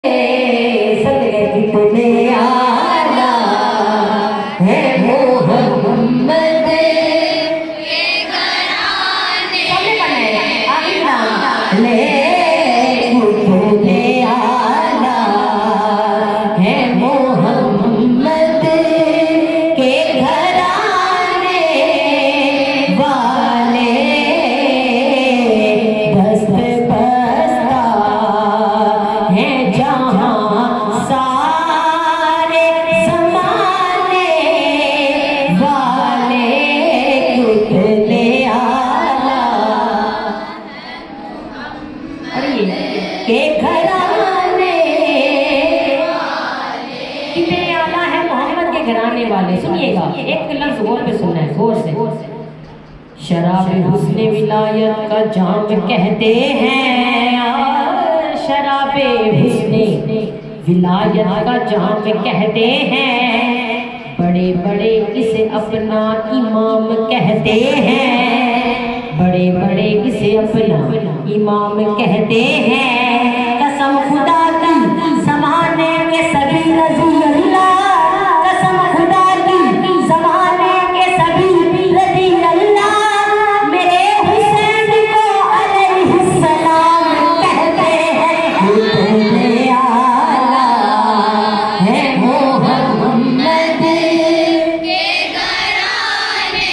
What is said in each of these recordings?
घराने वाले सुनिएगा, एक लफ्ज गौर पे सुनना है, गौर से। शराबे हुस्ने विलायत का जाम कहते हैं, शराबे हुस्ने विलायत का जाम कहते हैं, बड़े बड़े इसे अपना इमाम कहते हैं, बड़े बड़े इसे अपना इमाम कहते हैं। कसम खुदा की ज़माने के सभी रज़ी अल्लाह, कसम खुदा की ज़माने के सभी रज़ी अल्लाह, मेरे हुसैन को अलैहिस्सलाम कहते हैं। हुसैन आला है मोहम्मद के घराने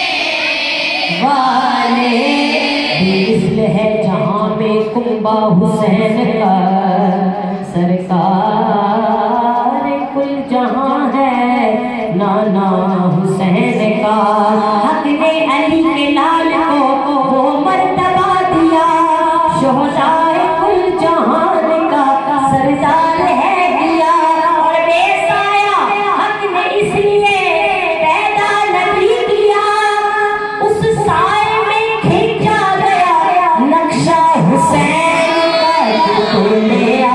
वाले, इसलिए है जहाँ में कुंबा हुसैन का सरकार, कुल जहाँ है नाना हुसैन का। हक ने अली के लाल को वो मर्तबा दिया, शोहदाए कुल जहान का सरदार है दिया। और बेसाया हक ने इसलिए पैदा नबी किया, उस साए में खींचा गया नक्शा हुसैन का।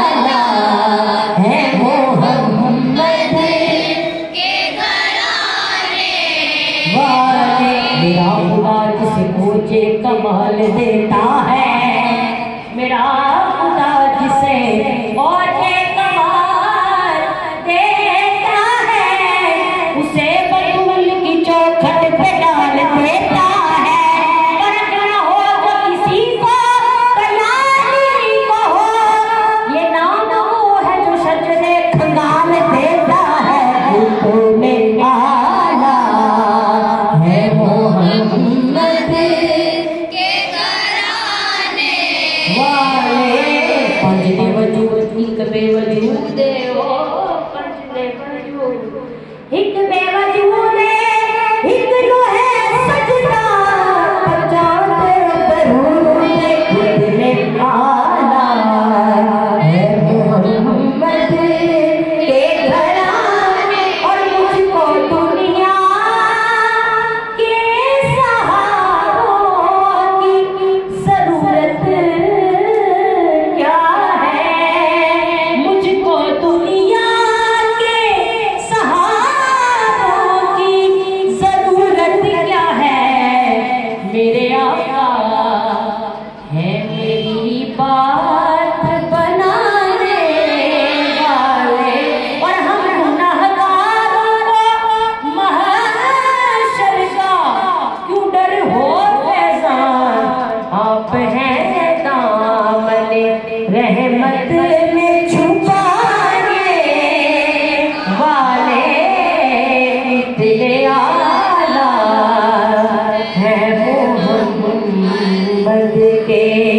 मेरा खुदा जिसे पूछे कमाल देता है, मेरा खुदा जिसे पूछे कमाल देता है, उसे बतूल की चौखट पे डाल देता है। फर्क न हो जो किसी को कयानी को हो, ये नाम वो है जो शजरे खंगाल देता है। रहमत में छुपाने वाले इतने आला है मोहम्मद के।